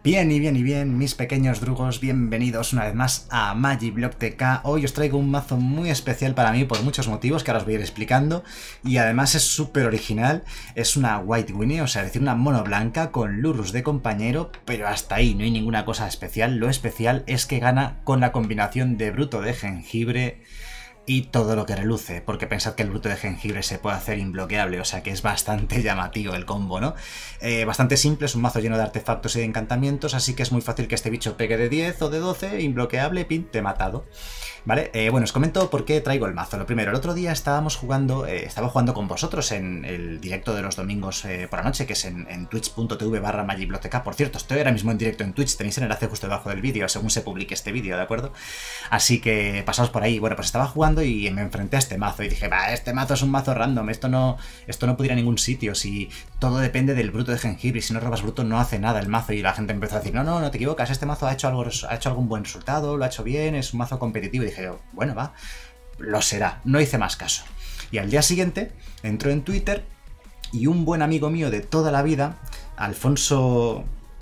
Bien y bien y bien, mis pequeños drugos, bienvenidos una vez más a Magiblock TK. Hoy os traigo un mazo muy especial para mí por muchos motivos que ahora os voy a ir explicando. Y además es súper original, es una White Winnie, o sea, es decir, una mono blanca con Lurrus de compañero, pero hasta ahí no hay ninguna cosa especial. Lo especial es que gana con la combinación de Bruto de Jengibre y todo lo que reluce, porque pensad que el Bruto de Jengibre se puede hacer imbloqueable, o sea que es bastante llamativo el combo, ¿no? Bastante simple, es un mazo lleno de artefactos y de encantamientos, así que es muy fácil que este bicho pegue de 10 o de 12, imbloqueable, pin, te he matado. ¿Vale? Bueno, os comento por qué traigo el mazo. Lo primero, el otro día estaba jugando con vosotros en el directo de los domingos por la noche, que es en twitch.tv/magiblock. Por cierto, estoy ahora mismo en directo en Twitch, tenéis el enlace justo debajo del vídeo, según se publique este vídeo, ¿de acuerdo? Así que pasaos por ahí. Bueno, pues estaba jugando y me enfrenté a este mazo y dije, va, este mazo es un mazo random, esto no puede ir a ningún sitio, si todo depende del Bruto de Jengibre, y si no robas Bruto no hace nada el mazo. Y la gente empezó a decir, no te equivocas, este mazo ha hecho algún buen resultado, lo ha hecho bien, es un mazo competitivo. Y dije yo, bueno, va, lo será. No hice más caso. Y al día siguiente entró en Twitter y un buen amigo mío de toda la vida, Alfonso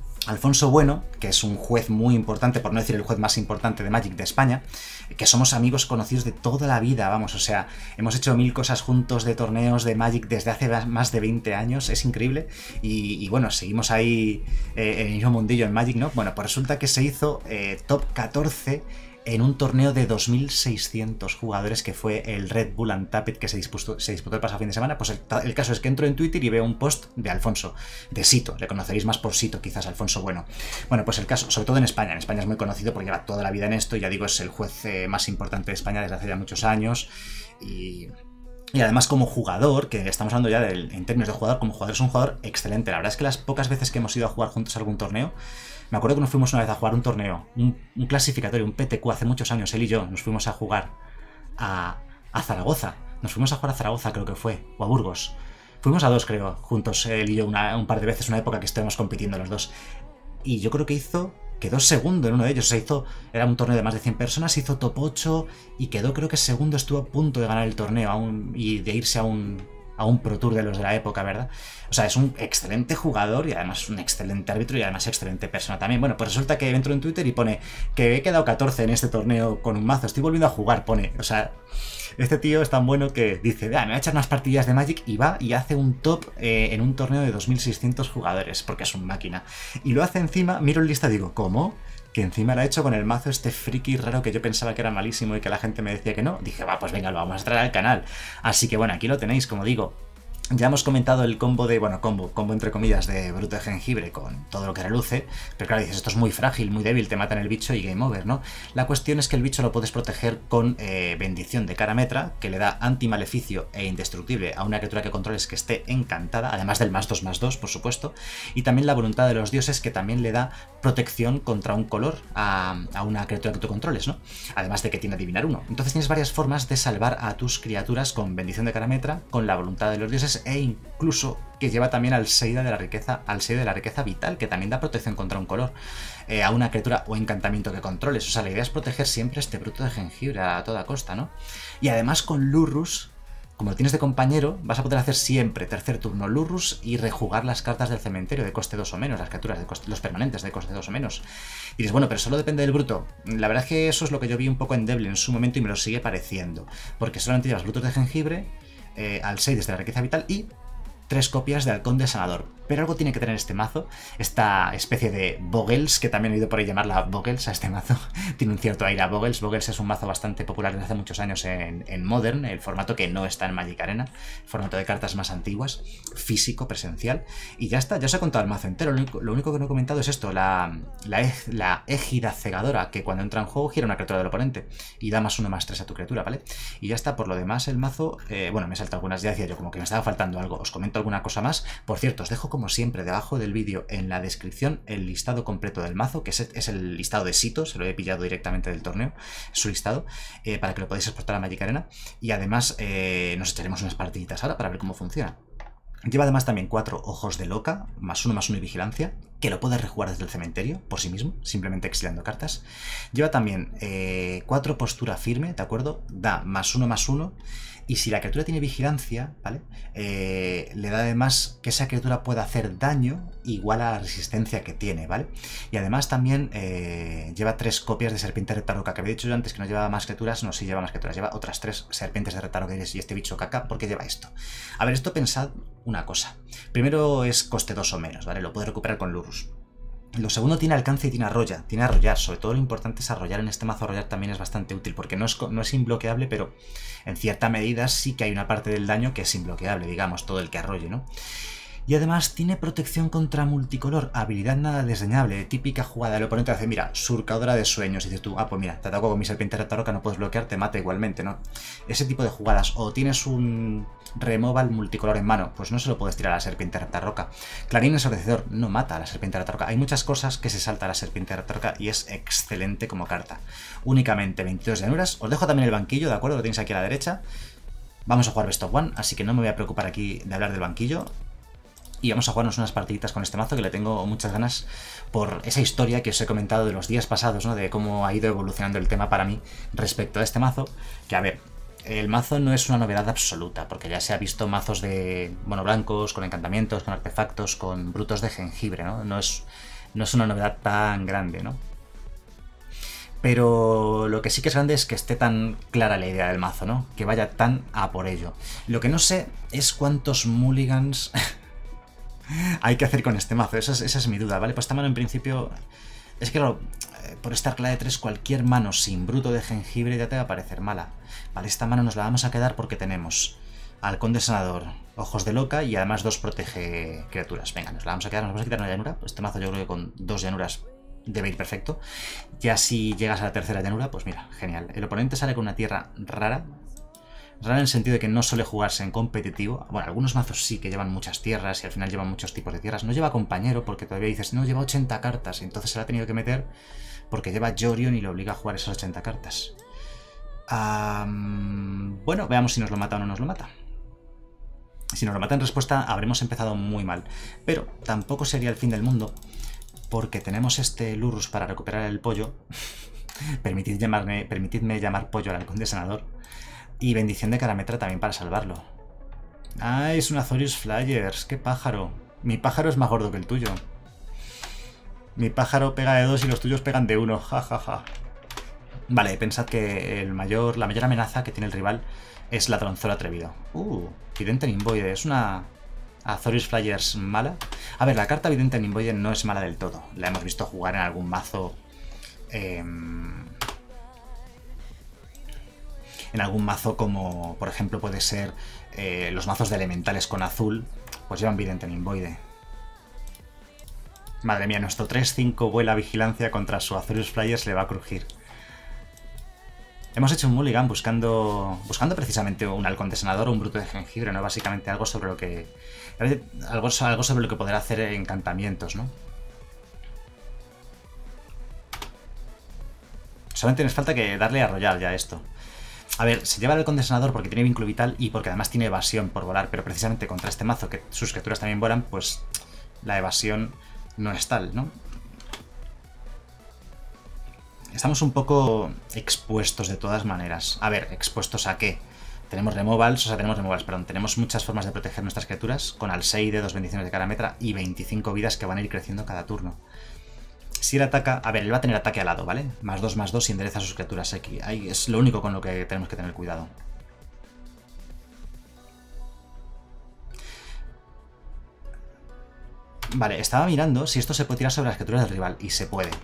Bueno, que es un juez muy importante, por no decir el juez más importante de Magic de España, que somos amigos conocidos de toda la vida, vamos, o sea, hemos hecho 1000 cosas juntos de torneos de Magic desde hace más de 20 años, es increíble, y bueno, seguimos ahí en el mismo mundillo en Magic, ¿no? Bueno, pues resulta que se hizo top 14 en un torneo de 2600 jugadores que fue el Red Bull Untapped que se disputó el pasado fin de semana. Pues el caso es que entro en Twitter y veo un post de Alfonso, de Sito, le conoceréis más por Sito quizás, Alfonso Bueno. Bueno, pues el caso, sobre todo en España es muy conocido porque lleva toda la vida en esto, ya digo, es el juez más importante de España desde hace ya muchos años, y además como jugador, que estamos hablando ya en términos de jugador, como jugador es un jugador excelente. La verdad es que las pocas veces que hemos ido a jugar juntos a algún torneo, me acuerdo que nos fuimos una vez a jugar un torneo, un clasificatorio, un PTQ hace muchos años, él y yo, nos fuimos a jugar a Zaragoza. Nos fuimos a jugar a Zaragoza, creo que fue, o a Burgos. Fuimos a dos, creo, juntos, él y yo, un par de veces, una época que estuvimos compitiendo los dos. Y yo creo que quedó segundo en uno de ellos, o sea, era un torneo de más de 100 personas, hizo top 8 y quedó, creo que segundo, estuvo a punto de ganar el torneo y de irse a un Pro Tour de los de la época, ¿verdad? O sea, es un excelente jugador y además un excelente árbitro y además excelente persona también. Bueno, pues resulta que entro en Twitter y pone que he quedado 14 en este torneo con un mazo, estoy volviendo a jugar, pone. O sea, este tío es tan bueno que dice, me voy a echar unas partidillas de Magic, y va y hace un top en un torneo de 2600 jugadores, porque es un máquina. Y lo hace encima, miro el lista y digo, ¿cómo? Que encima lo ha hecho con el mazo este friki raro que yo pensaba que era malísimo y que la gente me decía que no. Dije, va, pues venga, lo vamos a traer al canal. Así que bueno, aquí lo tenéis, como digo. Ya hemos comentado el combo de, bueno, combo entre comillas, de Bruto de Jengibre con todo lo que reluce, pero claro, dices, esto es muy frágil, muy débil, te matan el bicho y game over, ¿no? La cuestión es que el bicho lo puedes proteger con bendición de Carametra, que le da antimaleficio e indestructible a una criatura que controles que esté encantada, además del +2/+2, por supuesto, y también la voluntad de los dioses, que también le da protección contra un color a una criatura que tú controles, ¿no? Además de que tiene adivinar 1. Entonces tienes varias formas de salvar a tus criaturas con bendición de Carametra, con la voluntad de los dioses, e incluso que lleva también al sello de la riqueza vital, que también da protección contra un color a una criatura o encantamiento que controles. O sea, la idea es proteger siempre este Bruto de Jengibre a toda costa, ¿no? Y además con Lurrus, como lo tienes de compañero, vas a poder hacer siempre tercer turno Lurrus y rejugar las cartas del cementerio de coste 2 o menos, las criaturas los permanentes de coste 2 o menos. Y dices, bueno, pero solo depende del Bruto. La verdad es que eso es lo que yo vi un poco endeble en su momento y me lo sigue pareciendo, porque solamente llevas Brutos de Jengibre, al 6 desde la riqueza vital y 3 copias de Halcón de Sanador. Pero algo tiene que tener este mazo, esta especie de Boggles, que también he oído por ahí llamarla Boggles a este mazo. Tiene un cierto aire a Boggles. Boggles es un mazo bastante popular desde hace muchos años en Modern, el formato que no está en Magic Arena, formato de cartas más antiguas, físico, presencial. Y ya está, ya os he contado el mazo entero. Lo único que no he comentado es esto, la égida cegadora, que cuando entra en juego gira una criatura del oponente y da +1/+3 a tu criatura, ¿vale? Y ya está, por lo demás el mazo, bueno, me salto algunas, ya decía yo, como que me estaba faltando algo. Os comento alguna cosa más. Por cierto, os dejo como siempre debajo del vídeo en la descripción el listado completo del mazo, que es el listado de Sito, se lo he pillado directamente del torneo, es su listado, para que lo podáis exportar a Magic Arena, y además nos echaremos unas partiditas ahora para ver cómo funciona. Lleva además también 4 ojos de loca, +1/+1 y vigilancia, que lo puedes rejugar desde el cementerio por sí mismo, simplemente exiliando cartas. Lleva también 4 postura firme, ¿de acuerdo? Da +1/+1. Y si la criatura tiene vigilancia, ¿vale? Le da además que esa criatura pueda hacer daño igual a la resistencia que tiene, ¿vale? Y además también lleva 3 copias de serpiente retaroca, que había dicho yo antes que no llevaba más criaturas. No, sí lleva más criaturas, lleva otras 3 serpientes de retaroca y este bicho caca, porque lleva esto. A ver, esto pensad una cosa. Primero es coste 2 o menos, ¿vale? Lo puede recuperar con Lurrus. Lo segundo, tiene alcance y tiene arrollar. Sobre todo lo importante es arrollar. En este mazo arrollar también es bastante útil, porque no es inbloqueable, pero en cierta medida sí que hay una parte del daño que es inbloqueable, digamos, todo el que arrolle, ¿no? Y además tiene protección contra multicolor, habilidad nada desdeñable, típica jugada. El oponente hace, mira, surcadora de sueños, y dices tú, ah, pues mira, te ataco con mi serpiente retaroca, no puedes bloquear, te mata igualmente, ¿no? Ese tipo de jugadas. O tienes un removal multicolor en mano, pues no se lo puedes tirar a la serpiente retaroca. Clarín ensordecedor, no mata a la serpiente retaroca. Hay muchas cosas que se salta a la serpiente retaroca y es excelente como carta. Únicamente 22 llanuras. Os dejo también el banquillo, ¿de acuerdo? Lo tenéis aquí a la derecha. Vamos a jugar Best of One, así que no me voy a preocupar aquí de hablar del banquillo. Y vamos a jugarnos unas partiditas con este mazo, que le tengo muchas ganas por esa historia que os he comentado de los días pasados, ¿no? De cómo ha ido evolucionando el tema para mí respecto a este mazo. Que a ver, el mazo no es una novedad absoluta, porque ya se ha visto mazos de mono blancos, con encantamientos, con artefactos, con brutos de jengibre, ¿no? No es una novedad tan grande, ¿no? Pero lo que sí que es grande es que esté tan clara la idea del mazo, ¿no? Que vaya tan a por ello. Lo que no sé es cuántos mulligans hay que hacer con este mazo. Esa es mi duda, ¿vale? Pues esta mano en principio... Es que claro, por estar clave 3, cualquier mano sin bruto de jengibre ya te va a parecer mala. Vale, esta mano nos la vamos a quedar porque tenemos Halcón de Sanador, Ojos de Loca y además 2 protege criaturas. Venga, nos la vamos a quedar, nos vamos a quitar una llanura. Este mazo yo creo que con 2 llanuras debe ir perfecto. Ya si llegas a la tercera llanura, pues mira, genial. El oponente sale con una tierra rara. Rara en el sentido de que no suele jugarse en competitivo. Bueno, algunos mazos sí que llevan muchas tierras y al final llevan muchos tipos de tierras. No lleva compañero porque todavía dices, no, lleva 80 cartas. Y entonces se la ha tenido que meter porque lleva Jorion y le obliga a jugar esas 80 cartas. Bueno, veamos si nos lo mata o no nos lo mata. Si nos lo mata en respuesta, habremos empezado muy mal. Pero tampoco sería el fin del mundo, porque tenemos este Lurrus para recuperar el pollo. Permitidme llamar pollo al Halcón de Sanador. Y bendición de Carametra también para salvarlo. ¡Ah, es un Azorius Flyers! ¡Qué pájaro! Mi pájaro es más gordo que el tuyo. Mi pájaro pega de 2 y los tuyos pegan de 1. Ja, ja, ja. Vale, pensad que la mayor amenaza que tiene el rival es Ladronzuelo Atrevido. Vidente Nimboide. Es una Azorius Flyers mala. A ver, la carta Vidente Nimboide no es mala del todo. La hemos visto jugar en algún mazo... en algún mazo como, por ejemplo, puede ser los mazos de elementales con azul, pues llevan Vidente Nimboide. Madre mía, nuestro 3-5 vuela vigilancia contra su Azorius Flyers le va a crujir. Hemos hecho un mulligan buscando precisamente un Halcón de Sanador o un bruto de jengibre, ¿no? Básicamente algo sobre lo que... algo sobre lo que poder hacer encantamientos, ¿no? Solamente nos falta que darle a arrollar ya esto. A ver, se lleva el Halcón de Sanador porque tiene vínculo vital y porque además tiene evasión por volar, pero precisamente contra este mazo que sus criaturas también vuelan, pues la evasión no es tal, ¿no? Estamos un poco expuestos de todas maneras. A ver, ¿expuestos a qué? Tenemos removals, perdón, tenemos muchas formas de proteger nuestras criaturas, con Alseide, 2 bendiciones de Carametra y 25 vidas que van a ir creciendo cada turno. Si él ataca... A ver, él va a tener ataque al lado, ¿vale? +2/+2 y endereza a sus criaturas aquí. Ahí es lo único con lo que tenemos que tener cuidado. Vale, estaba mirando si esto se puede tirar sobre las criaturas del rival. Y se puede.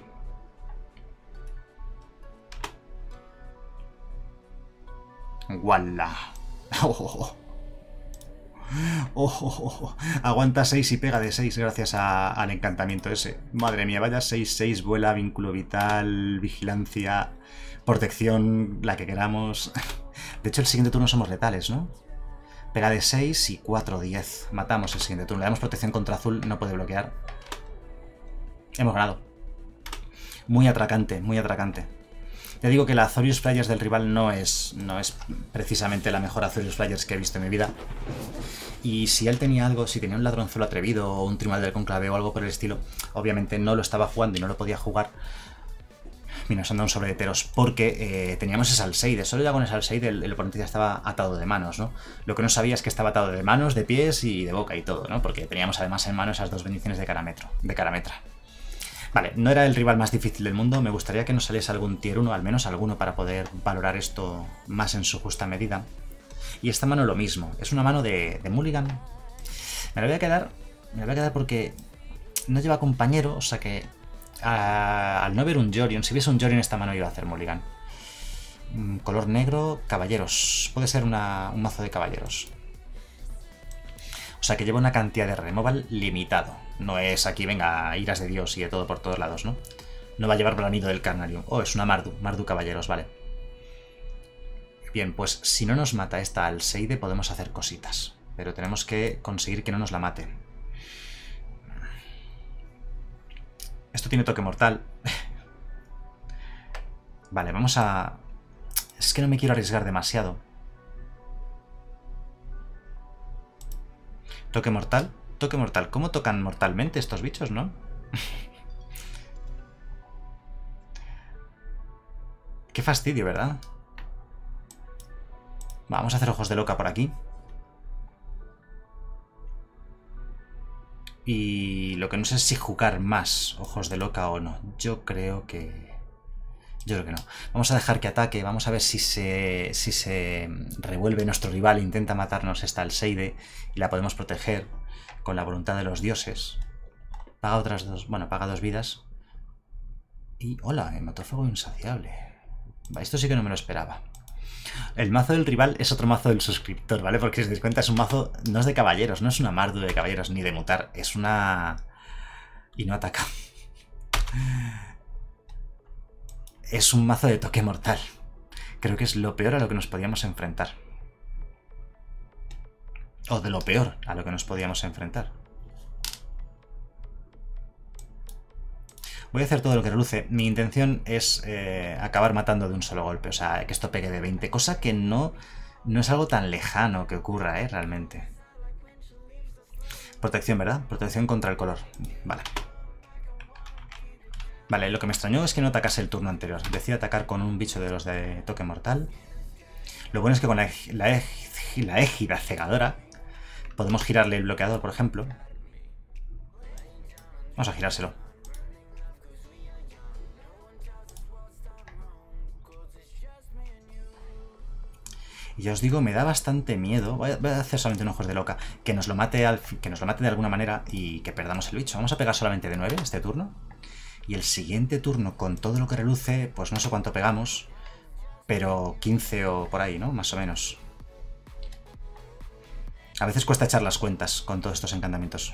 ¡Wala! Aguanta 6 y pega de 6 gracias al encantamiento ese. Madre mía, vaya 6-6, vuela, vínculo vital, vigilancia, protección, la que queramos. De hecho, el siguiente turno somos letales, ¿no? Pega de 6 y 4-10. Matamos el siguiente turno. Le damos protección contra azul, no puede bloquear. Hemos ganado. Muy atracante, muy atracante. Ya digo que la Azorius Flyers del rival no es precisamente la mejor Azorius Flyers que he visto en mi vida. Y si él tenía algo, si tenía un ladronzuelo atrevido o un tribunal del conclave o algo por el estilo, obviamente no lo estaba jugando y no lo podía jugar minusando un sobre de Teros, porque teníamos ese Alseide. Solo ya con ese Alseide el oponente ya estaba atado de manos, ¿no? Lo que no sabía es que estaba atado de manos, de pies y de boca y todo, ¿no? Porque teníamos además en mano esas dos bendiciones de Carametra. Vale, no era el rival más difícil del mundo, me gustaría que nos saliese algún tier 1, al menos alguno, para poder valorar esto más en su justa medida. Y esta mano lo mismo, es una mano de Mulligan. Me la voy a quedar porque no lleva compañero, o sea que al no ver un Jorion, si viese un Jorion esta mano iba a hacer Mulligan. Color negro, caballeros, puede ser un mazo de caballeros. O sea que lleva una cantidad de removal limitado. No es aquí, venga, iras de Dios y de todo por todos lados, ¿no? No va a llevar Blanido del Carnarium. Oh, es una Mardu caballeros, vale. Bien, pues si no nos mata esta Alseide podemos hacer cositas. Pero tenemos que conseguir que no nos la mate. Esto tiene toque mortal. Vale, vamos a... Es que no me quiero arriesgar demasiado. Toque mortal. Toque mortal. ¿Cómo tocan mortalmente estos bichos, no? Qué fastidio, ¿verdad? Vamos a hacer ojos de loca por aquí. Y lo que no sé es si jugar más ojos de loca o no. Yo creo que no. Vamos a dejar que ataque. Vamos a ver si se revuelve nuestro rival e intenta matarnos esta Alseide y la podemos proteger con la voluntad de los dioses. Paga otras dos... Bueno, paga 2 vidas. Y... ¡Hola! Hematófago insaciable. Esto sí que no me lo esperaba. El mazo del rival es otro mazo del suscriptor, ¿vale? Porque si os dais cuenta es un mazo, no es de caballeros, no es una Mardu de caballeros ni de mutar, es una... Y no ataca. Es un mazo de toque mortal. Creo que es lo peor a lo que nos podíamos enfrentar. O de lo peor a lo que nos podíamos enfrentar. Voy a hacer todo lo que reluce. Mi intención es acabar matando de un solo golpe. O sea, que esto pegue de 20. Cosa que no es algo tan lejano que ocurra, realmente. Protección, ¿verdad? Protección contra el color. Vale. Vale, lo que me extrañó es que no atacase el turno anterior. Decía atacar con un bicho de los de toque mortal. Lo bueno es que con la égida cegadora podemos girarle el bloqueador, por ejemplo. Vamos a girárselo. Y ya os digo, me da bastante miedo. Voy a hacer solamente un ojos de loca. Que nos lo mate de alguna manera y que perdamos el bicho. Vamos a pegar solamente de 9 este turno. Y el siguiente turno, con todo lo que reluce, pues no sé cuánto pegamos. Pero 15 o por ahí, ¿no? Más o menos. A veces cuesta echar las cuentas con todos estos encantamientos.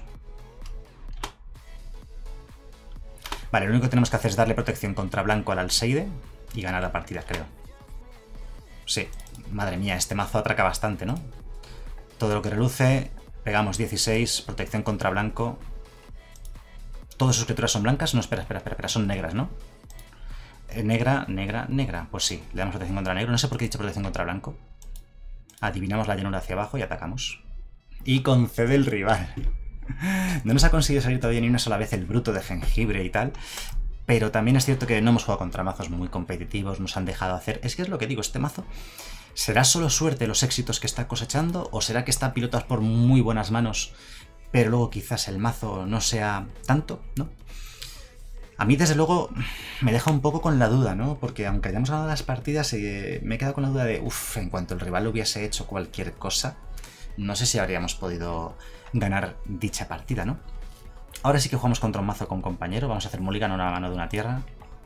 Vale, lo único que tenemos que hacer es darle protección contra blanco al Alseide y ganar la partida, creo. Sí, madre mía, este mazo atraca bastante, ¿no? Todo lo que reluce, pegamos 16, protección contra blanco. ¿Todas sus criaturas son blancas? No, espera, son negras, ¿no? Negra. Pues sí, le damos protección contra negro. No sé por qué he dicho protección contra blanco. Adivinamos la llanura hacia abajo y atacamos. Y concede el rival. No nos ha conseguido salir todavía ni una sola vez el bruto de jengibre y tal. Pero también es cierto que no hemos jugado contra mazos muy competitivos, nos han dejado hacer... Es que es lo que digo, este mazo... ¿Será solo suerte los éxitos que está cosechando? ¿O será que está pilotado por muy buenas manos, pero luego quizás el mazo no sea tanto, ¿no? A mí, desde luego, me deja un poco con la duda, ¿no? Porque aunque hayamos ganado las partidas, me he quedado con la duda de... Uff, en cuanto el rival hubiese hecho cualquier cosa, no sé si habríamos podido ganar dicha partida, ¿no? Ahora sí que jugamos contra un mazo con compañero. Vamos a hacer mulligan a una mano de una tierra.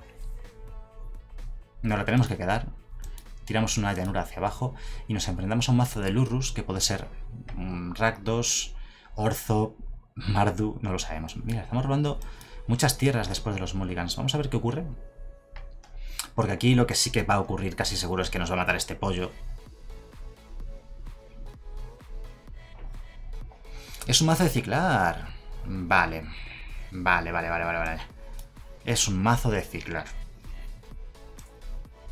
Nos lo tenemos que quedar. Tiramos una llanura hacia abajo y nos enfrentamos a un mazo de Lurrus que puede ser Rakdos, Orzo, Mardu, no lo sabemos. Mira, estamos robando muchas tierras después de los mulligans. Vamos a ver qué ocurre. Porque aquí lo que sí que va a ocurrir casi seguro es que nos va a matar este pollo. Es un mazo de ciclar. Vale. Es un mazo de ciclar.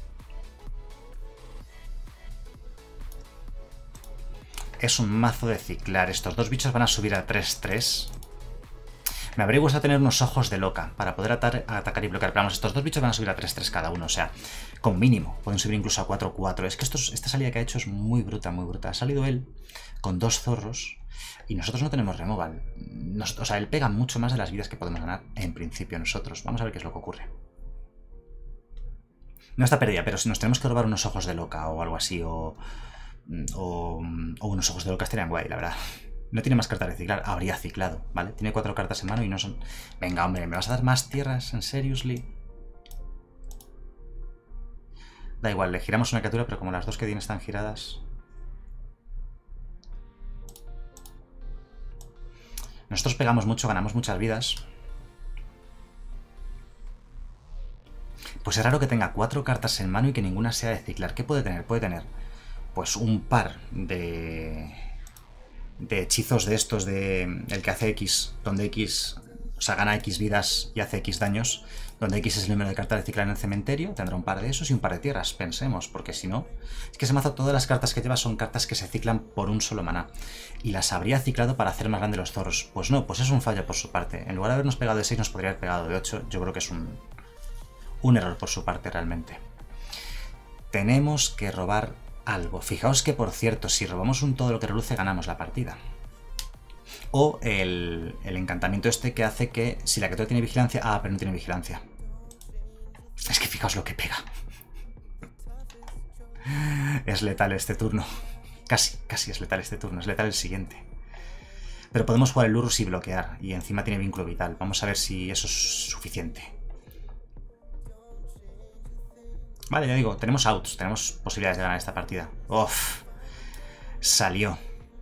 es un mazo de ciclar. Estos dos bichos van a subir a 3-3. Me habría gustado tener unos ojos de loca para poder atacar y bloquear. Pero vamos, estos dos bichos van a subir a 3-3 cada uno. O sea, con mínimo. Pueden subir incluso a 4-4. Es que esta salida que ha hecho es muy bruta, muy bruta. Ha salido él con 2 zorros y nosotros no tenemos removal. O sea, él pega mucho más de las vidas que podemos ganar en principio nosotros. Vamos a ver qué es lo que ocurre. No está perdida, pero si nos tenemos que robar unos ojos de loca o algo así, o unos ojos de loca estarían guay, la verdad. No tiene más cartas de ciclar, habría ciclado, ¿vale? Tiene 4 cartas en mano y no son... Venga, hombre, ¿me vas a dar más tierras? ¿En seriously? Da igual, le giramos una criatura, pero como las dos que tiene están giradas... Nosotros pegamos mucho, ganamos muchas vidas. Pues es raro que tenga 4 cartas en mano y que ninguna sea de ciclar. ¿Qué puede tener? Puede tener, pues, un par de hechizos de estos de el que hace X, donde X, o sea, gana X vidas y hace X daños, donde X es el número de cartas de ciclar en el cementerio. Tendrá un par de esos y un par de tierras, pensemos, porque si no... Es que ese mazo, todas las cartas que lleva son cartas que se ciclan por un solo maná. Y las habría ciclado para hacer más grande los zorros. Pues no, pues es un fallo por su parte. En lugar de habernos pegado de 6, nos podría haber pegado de 8. Yo creo que es un error por su parte realmente. Tenemos que robar algo. Fijaos que, por cierto, si robamos un todo lo que reluce, ganamos la partida. O el encantamiento este que hace que si la criatura tiene vigilancia... Ah, pero no tiene vigilancia. Es que fijaos lo que pega. Es letal este turno. Casi es letal este turno. Es letal el siguiente. Pero podemos jugar el Lurrus y bloquear. Y encima tiene vínculo vital. Vamos a ver si eso es suficiente. Vale, ya digo, tenemos outs. Tenemos posibilidades de ganar esta partida. Uf. Salió.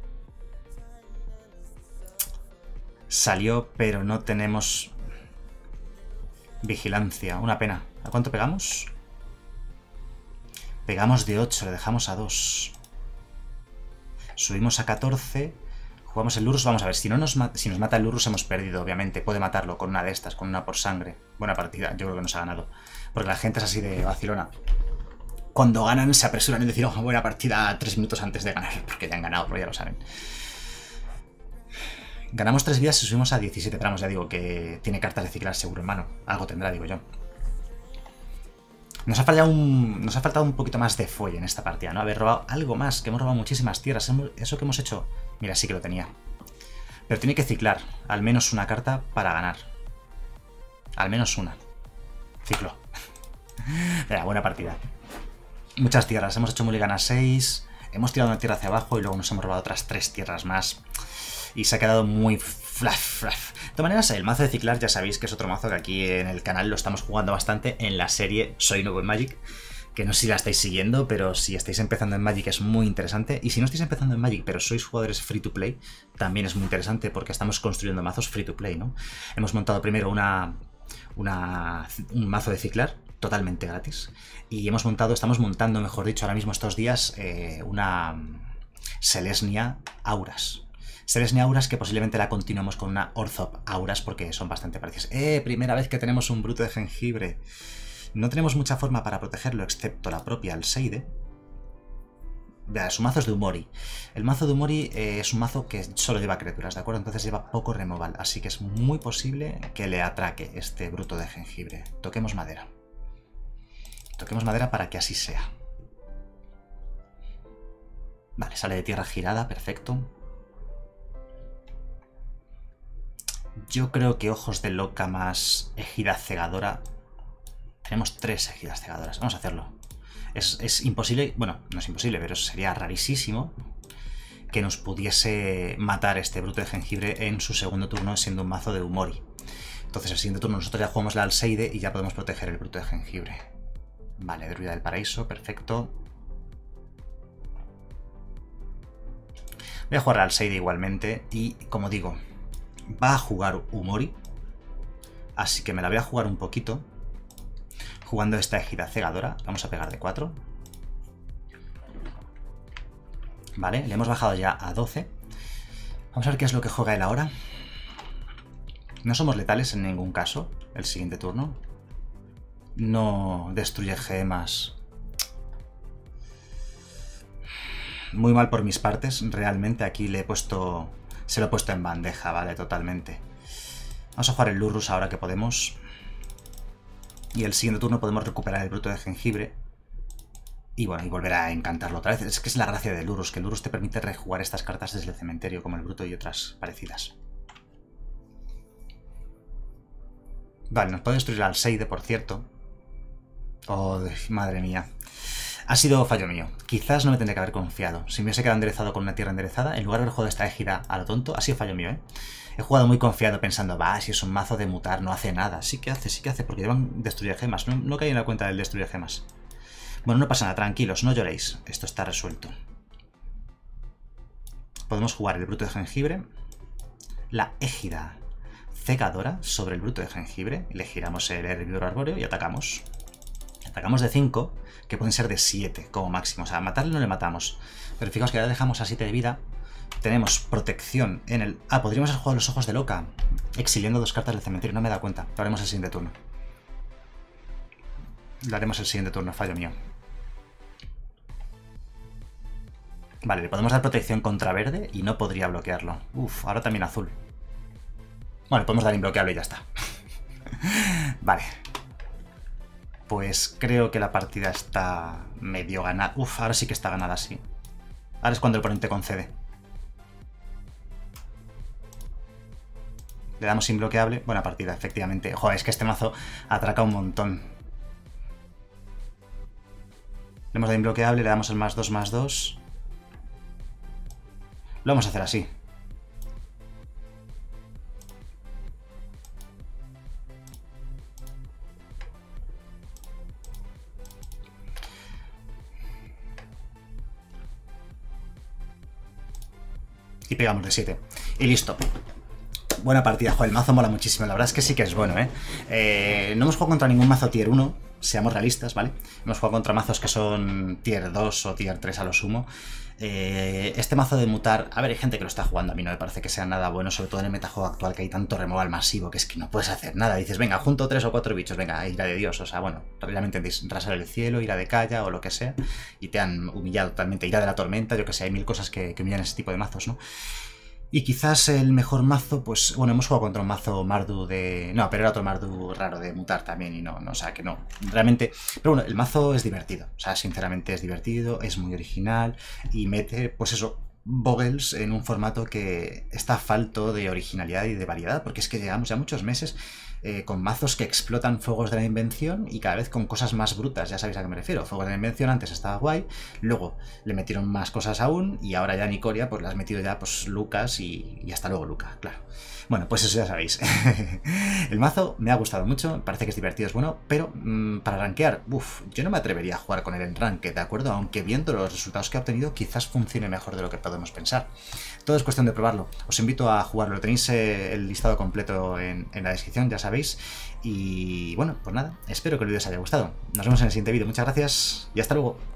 Salió, pero no tenemos vigilancia. Una pena. ¿A cuánto pegamos? Pegamos de 8, le dejamos a 2. Subimos a 14. Jugamos el Lurrus. Vamos a ver, si nos mata el Lurrus hemos perdido, obviamente. Puede matarlo con una de estas, con una por sangre. Buena partida, yo creo que nos ha ganado. Porque la gente es así de vacilona. Cuando ganan se apresuran en decir, oh, buena partida 3 minutos antes de ganar. Porque ya han ganado, pero ya lo saben. Ganamos 3 vidas y subimos a 17. Pero vamos, ya digo que tiene cartas de ciclar seguro en mano. Algo tendrá, digo yo. Nos ha faltado un poquito más de folle en esta partida, ¿no? Haber robado algo más, que hemos robado muchísimas tierras. Eso que hemos hecho... Mira, sí que lo tenía. Pero tiene que ciclar al menos una carta para ganar. Al menos una. Ciclo. Venga, buena partida. Muchas tierras. Hemos hecho mulligan a 6. Hemos tirado una tierra hacia abajo y luego nos hemos robado otras 3 tierras más. Y se ha quedado muy fluff. De todas maneras, el mazo de ciclar ya sabéis que es otro mazo que aquí en el canal lo estamos jugando bastante en la serie Soy Nuevo en Magic. Que no sé si la estáis siguiendo, pero si estáis empezando en Magic es muy interesante. Y si no estáis empezando en Magic, pero sois jugadores free to play, también es muy interesante porque estamos construyendo mazos free to play, ¿no? Hemos montado primero un mazo de ciclar totalmente gratis. Y estamos montando, mejor dicho, ahora mismo estos días, una Selesnya Auras. Selesnya Auras que posiblemente la continuemos con una Orzhov Auras porque son bastante parecidas. Primera vez que tenemos un bruto de jengibre. No tenemos mucha forma para protegerlo excepto la propia Alseide. Su mazo es de Umori. El mazo de Umori es un mazo que solo lleva criaturas, ¿de acuerdo? Entonces lleva poco removal, así que es muy posible que le atraque este bruto de jengibre. Toquemos madera. Toquemos madera para que así sea. Vale, sale de tierra girada, perfecto. Yo creo que ojos de loca más ejida cegadora. Tenemos 3 ejidas cegadoras. Vamos a hacerlo. Es imposible, bueno, no es imposible, pero sería rarísimo que nos pudiese matar este bruto de jengibre en su segundo turno siendo un mazo de Umori. Entonces el siguiente turno nosotros ya jugamos la Alseide y ya podemos proteger el bruto de jengibre. Vale, Druida del Paraíso, perfecto. Voy a jugar la Alseide igualmente y, como digo, va a jugar Umori, así que me la voy a jugar un poquito. Jugando esta ejida cegadora, vamos a pegar de 4. Vale, le hemos bajado ya a 12. Vamos a ver qué es lo que juega él ahora. No somos letales en ningún caso el siguiente turno. No destruye gemas. Muy mal por mis partes, realmente aquí le he puesto... Se lo he puesto en bandeja, ¿vale? Totalmente. Vamos a jugar el Lurrus ahora que podemos. Y el siguiente turno podemos recuperar el Bruto de Jengibre. Y bueno, y volver a encantarlo otra vez. Es que es la gracia del Lurrus, que el Lurrus te permite rejugar estas cartas desde el cementerio, como el Bruto y otras parecidas. Vale, nos puede destruir al Alseide, por cierto. Oh, madre mía. Ha sido fallo mío. Quizás no me tendría que haber confiado. Si me hubiese quedado enderezado con una tierra enderezada, en lugar de haber jugado esta égida a lo tonto, ha sido fallo mío, ¿eh? He jugado muy confiado pensando, va, si es un mazo de mutar, no hace nada. Sí que hace, porque llevan destruir gemas. No caí en la cuenta del destruir gemas. Bueno, no pasa nada, tranquilos, no lloréis. Esto está resuelto. Podemos jugar el Bruto de Jengibre. La égida cegadora sobre el Bruto de Jengibre. Le giramos el hervidor arbóreo y atacamos. Atacamos de 5, que pueden ser de 7 como máximo. O sea, matarle no le matamos. Pero fijaos que ya dejamos a 7 de vida. Tenemos protección en el... Ah, podríamos haber jugado los ojos de loca, exiliando 2 cartas del cementerio. No me he dado cuenta. Lo haremos el siguiente turno. Lo haremos el siguiente turno, fallo mío. Vale, le podemos dar protección contra verde y no podría bloquearlo. Uf, ahora también azul. Bueno, le podemos dar imbloqueable y ya está. Vale. Pues creo que la partida está medio ganada. Uf, ahora sí que está ganada, sí. Ahora es cuando el oponente concede. Le damos imbloqueable. Buena partida, efectivamente. Joder, es que este mazo atraca un montón. Le hemos dado imbloqueable, le damos el +2/+2. Lo vamos a hacer así. Y pegamos de 7. Y listo. Buena partida. Joder, el mazo mola muchísimo. La verdad es que sí que es bueno, ¿eh? No hemos jugado contra ningún mazo tier 1. Seamos realistas, ¿vale? Hemos jugado contra mazos que son tier 2 o tier 3 a lo sumo. Este mazo de mutar... A ver, hay gente que lo está jugando. A mí no me parece que sea nada bueno, sobre todo en el metajuego actual, que hay tanto removal masivo que es que no puedes hacer nada. Dices, venga, junto 3 o 4 bichos, venga, ira de Dios. O sea, bueno, realmente entendéis, rasar el cielo, ira de Calla o lo que sea. Y te han humillado totalmente. Ira de la tormenta, yo que sé, hay 1000 cosas que humillan ese tipo de mazos, ¿no? Y quizás el mejor mazo, pues... Bueno, hemos jugado contra un mazo Mardu de... No, pero era otro Mardu raro de mutar también y no, o sea, que no. Realmente... Pero bueno, el mazo es divertido. O sea, sinceramente es divertido, es muy original y mete, pues eso, Vogels en un formato que está falto de originalidad y de variedad, porque es que llevamos ya muchos meses con mazos que explotan fuegos de la invención y cada vez con cosas más brutas, ya sabéis a qué me refiero. Fuegos de la invención antes estaba guay, luego le metieron más cosas aún y ahora ya Nicoria pues le has metido ya pues Lucas y hasta luego Luca, claro. Bueno, pues eso ya sabéis. El mazo me ha gustado mucho, me parece que es divertido, es bueno, pero para rankear, yo no me atrevería a jugar con él en ranked, ¿de acuerdo? Aunque viendo los resultados que ha obtenido, quizás funcione mejor de lo que podemos pensar. Todo es cuestión de probarlo. Os invito a jugarlo, tenéis el listado completo en la descripción, ya sabéis. Y bueno, pues nada, espero que el vídeo os haya gustado. Nos vemos en el siguiente vídeo, muchas gracias y hasta luego.